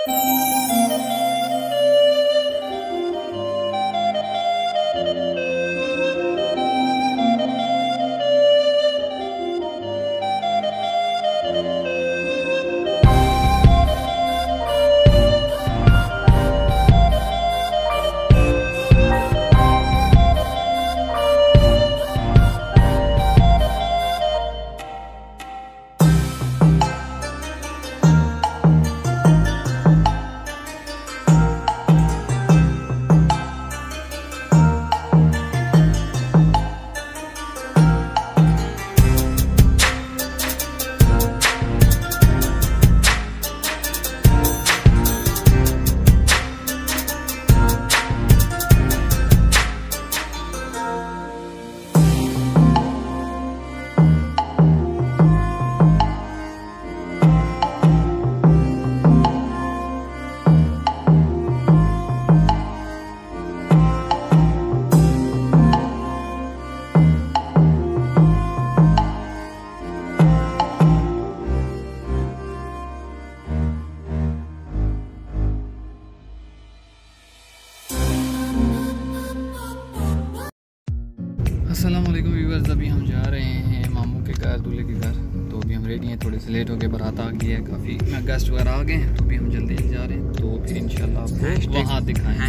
अस्सलामुअलैकुम व्यूअर्स, अभी हम जा रहे हैं मामू के घर, दूल्हे के घर। तो अभी हम रेडी हैं, थोड़े से लेट हो गए, बारात आ गई है, काफ़ी गेस्ट वगैरह आ गए हैं, तो अभी हम जल्दी जा रहे हैं। तो फिर इंशाल्लाह आपको वहाँ दिखाएं।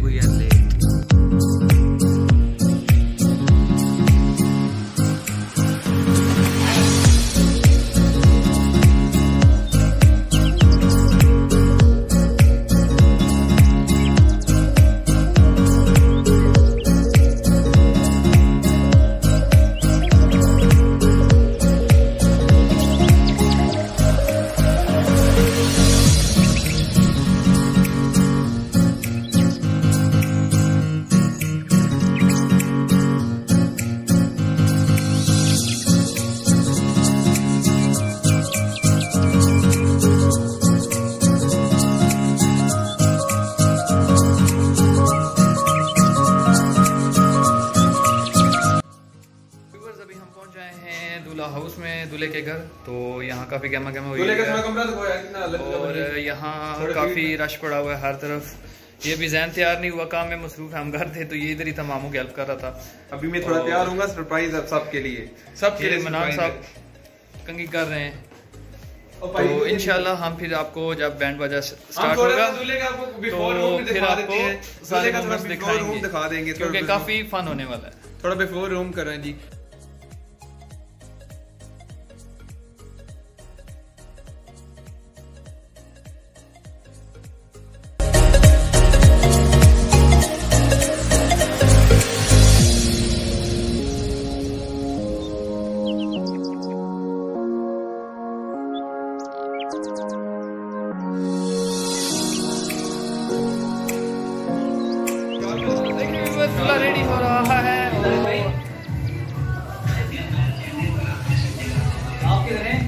दूल्हा हाउस में, दूल्हे के घर। तो यहाँ काफ़ी गहमा गहमा हुई है और यहाँ काफ़ी रश पड़ा हुआ है हर तरफ। ये भी जहन तैयार नहीं हुआ, काम में मसरूफ है, हम घर थे तो ये इधर ही था, मामू की हेल्प कर रहा था। अभी मैं थोड़ा तैयार होऊंगा, सरप्राइज सबके लिए, सबके लिए मनान साहब कंगी कर रहे हैं। तो इंशाल्लाह हम फिर आपको जब बैंड बाजा स्टार्ट होगा तो फिर आपको सारे मोमेंट्स दिखा देंगे, क्योंकि काफ़ी फन होने वाला है। थोड़ा बिफोर रूम कर रहे हैं जी। दूल्हा रेडी हो रहा है। आप किधर हैं?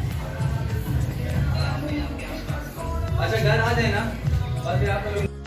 अच्छा घर आ जाए ना, और फिर आप लोग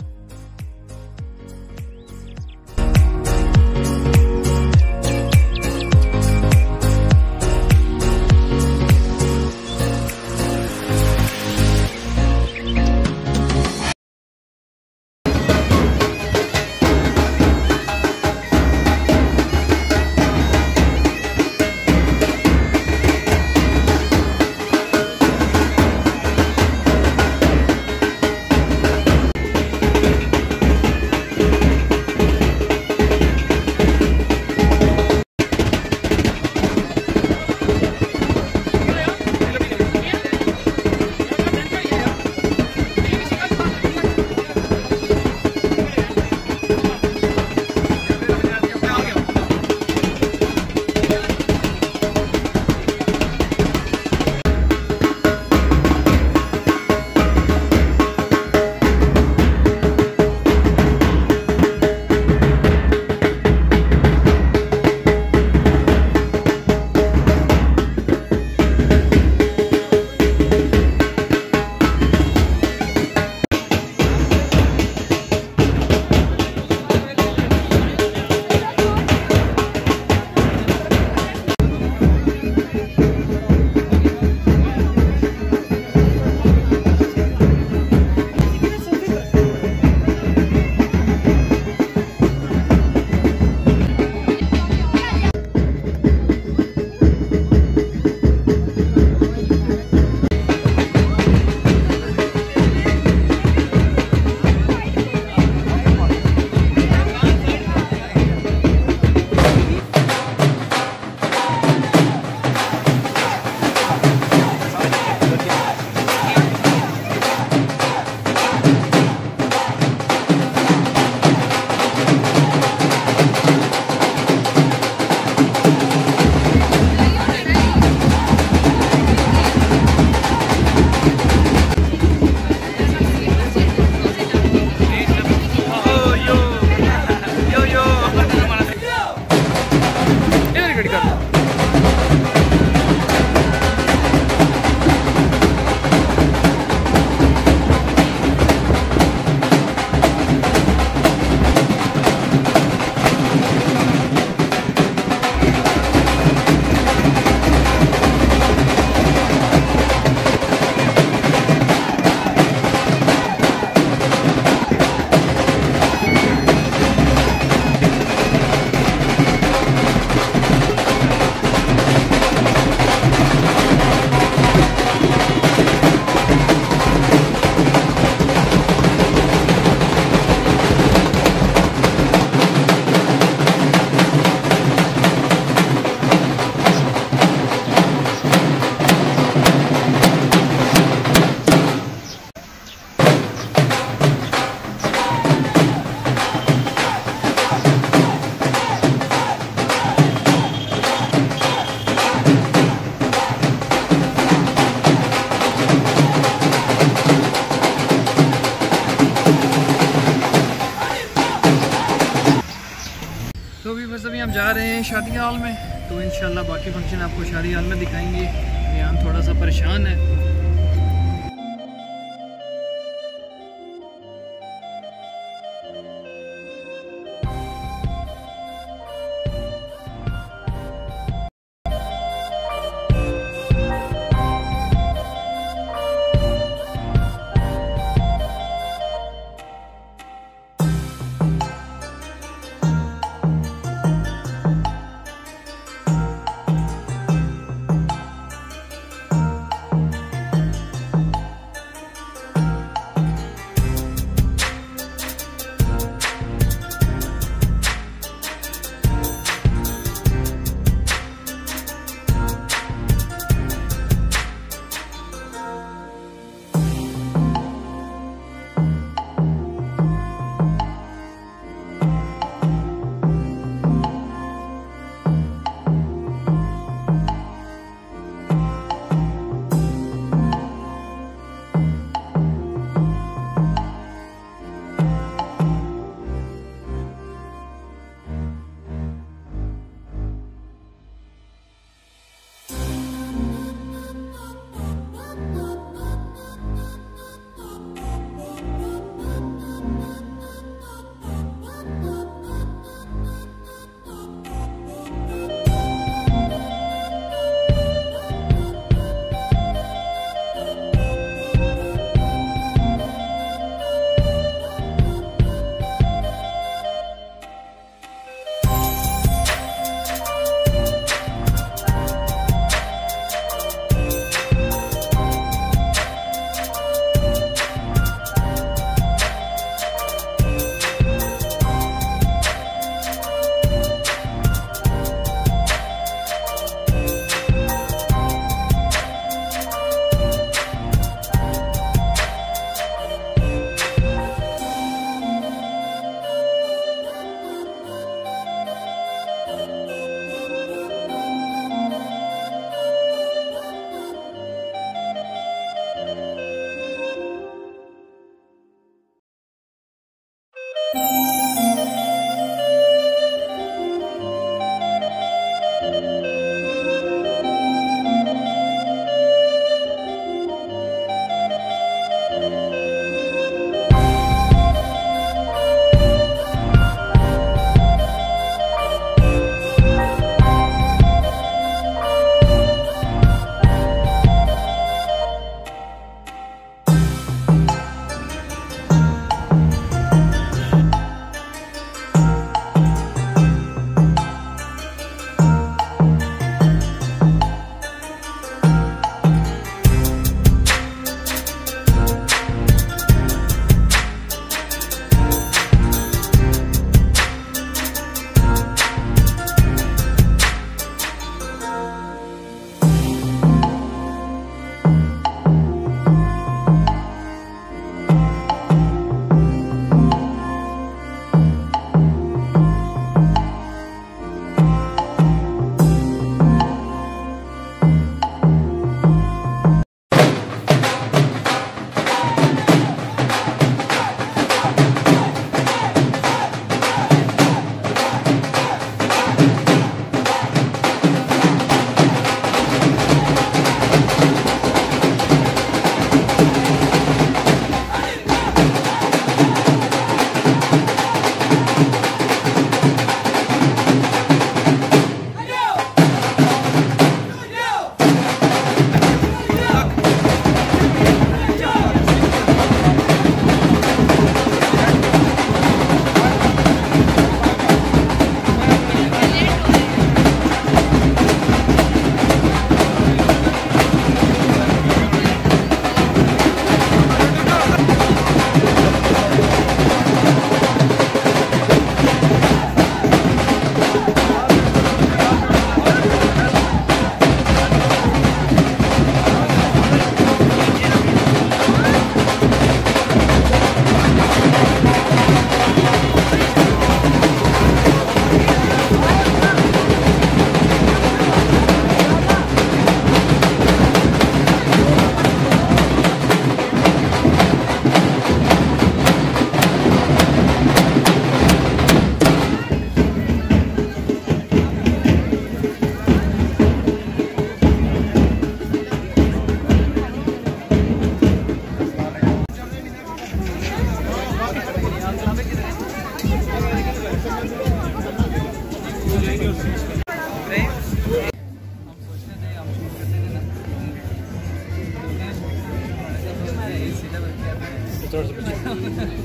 व्यूअर्स अभी हम जा रहे हैं शादी हॉल में, तो इंशाल्लाह बाकी फंक्शन आपको शादी हॉल में दिखाएंगे। यहाँ थोड़ा सा परेशान है। थोड़ा सा पीछे।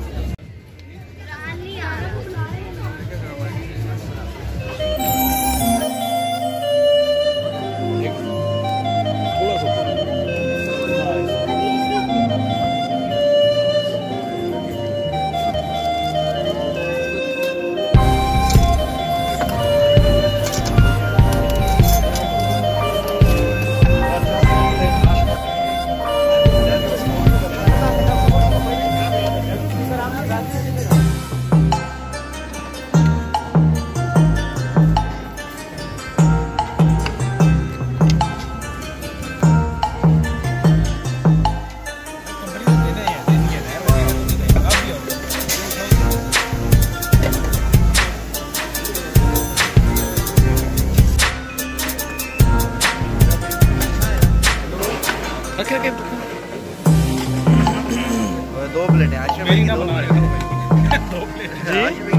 दो प्लेट है मेरी ना बना रहे हो। दो प्लेट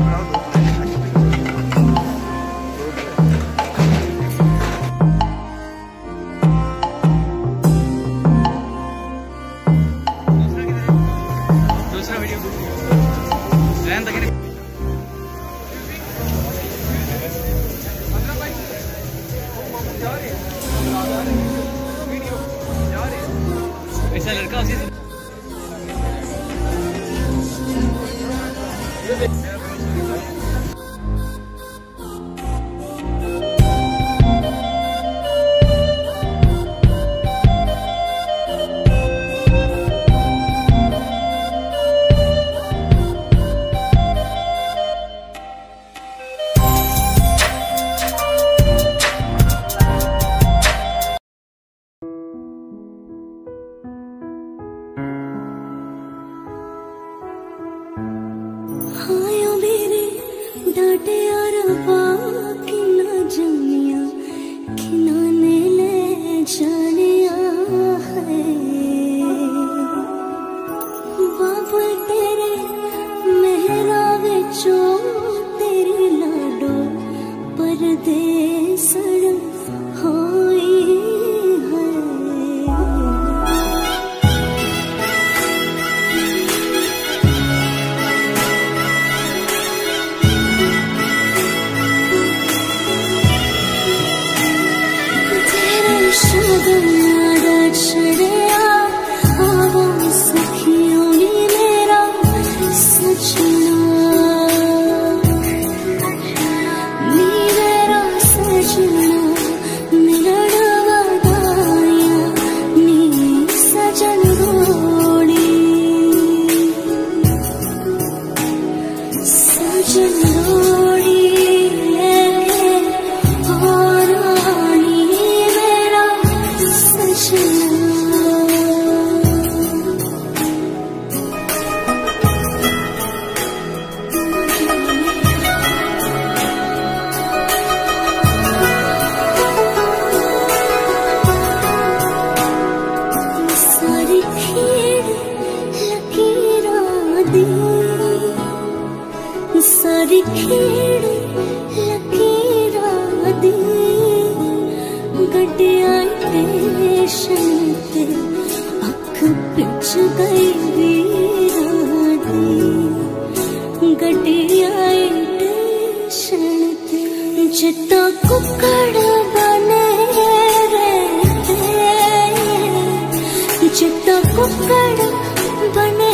दूसरा वीडियो ऐसा लड़का उसी डाटे और बाकी ना जानिया किनाने ले जानिया है बाबा तेरे मेहरा विचों तेरी लाडो परदेसड़ होई है। सारी खेड़ लकीरां दी गड्डियां स्टेशन ते अख पिछ गई वीरां दी गड्डियां स्टेशन ते जिद्दां कुक्कड़ बने रहते जिद्दां कुक्कड़ बने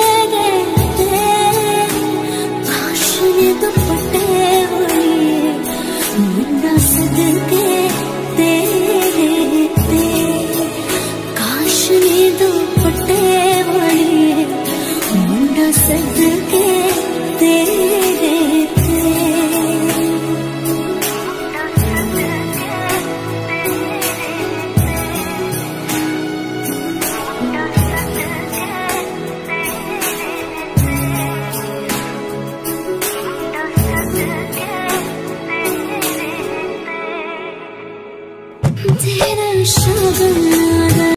दुपट्टे वाली मुंडा सदके तेरे ते काश ने दुपट्टे वाली मुंडा सदके तेरे ते तेरा शगन